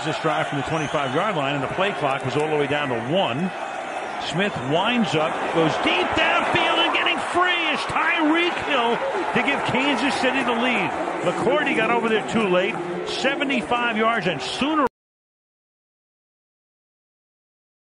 this drive from the 25-yard line, and the play clock was all the way down to 1. Smith winds up, goes deep downfield, and getting free is Tyreek Hill to give Kansas City the lead. McCourty got over there too late, 75 yards, and sooner